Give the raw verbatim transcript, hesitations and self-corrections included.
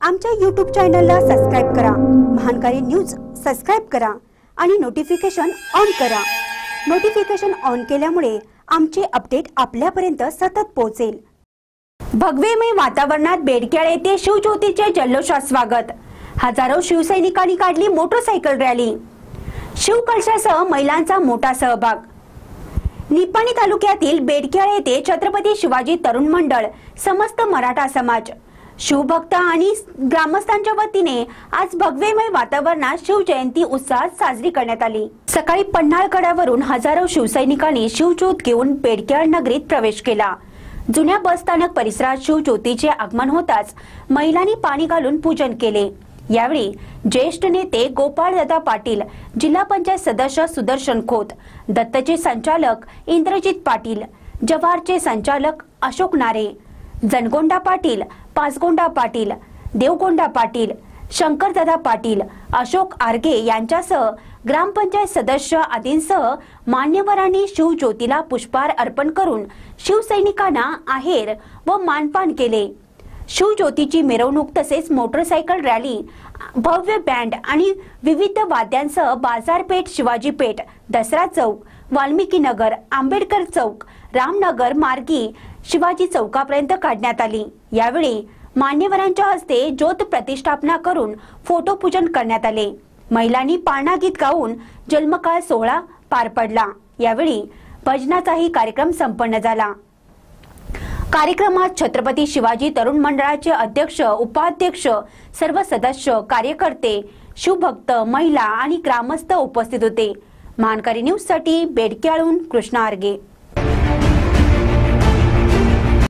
आमच्या यूट्यूब चॅनलला सबस्क्राइब करा, महानकारी न्यूज सबस्क्राइब करा आणि नोटिफिकेशन ऑन करा। नोटिफिकेशन ऑन केल्यामुळे आमचे अपडेट आपल्यापर्यंत सतत पोहोचेल। भगवेमय वातावरणात बेडक्याळ येथे शिवज्योतीचे जल्लोषात स्वागत। हजारो शिवसैनिकांनी काढली मोटरसायकल रॅली। शिवकलशासह महिलांचा मोठा सहभाग। निपाणी तालुक्यातील बेडक्याळ येथे छत्रपती शिवाजी तरुण मंडळ, समस्त मराठा समाज, शिवभक्त आणि ग्रामस्थांच्या वतीने आज भगवेमय वातावरणात शिवजयंती उत्साहात साजरी करण्यात आली। सकाळी पन्हाळगडावरून हजारो शिवसैनिकांनी शिवज्योत घेऊन बेडक्याळ नगरीत प्रवेश केला। जुन्या बस स्थानक परिसरात शिवज्योतीचे आगमन होताच महिलांनी पाणी घालून पूजन केले। यावेळी ज्येष्ठ नेते गोपाळदादा पाटील, जिल्हा पंचायत सदस्य सुदर्शन खोत, दत्तचे संचालक इंद्रजित पाटील, जवाहरचे संचालक अशोक नारे, जनगोंडा पाटील, पाचगोंडा पाटील, देवगोंडा पाटील, शंकरदादा पाटील, अशोक आर्गे यांच्यासह ग्रामपंचायत सदस्य आदींसह मान्यवरांनी शिवज्योतीला पुष्पहार अर्पण करून शिवसैनिकांना आहेर व मानपान केले। शिवज्योतीची मिरवणूक तसेच मोटरसायकल रॅली, भव्य बँड आणि विविध वाद्यांसह बाजारपेठ, शिवाजी पेठ, दसरा चौक, वाल्मिकी नगर, आंबेडकर चौक, रामनगर मार्गी शिवाजी चौकापर्यंत काढण्यात आली। यावेळी मान्यवरांच्या हस्ते ज्योत प्रतिष्ठापना करून फोटो पूजन करण्यात आले। महिलांनी पाळणा गीत गाऊन जन्मकाळ सोहळा पार पडला। यावेळी भजनाचाही कार्यक्रम संपन्न झाला। कार्यक्रमात छत्रपती शिवाजी तरुण मंडळाचे अध्यक्ष, उपाध्यक्ष, सर्व सदस्य, कार्यकर्ते, शिवभक्त, महिला आणि ग्रामस्थ उपस्थित होते। महानकारी न्यूज साठी बेडक्याळहून कृष्णा आर्गे।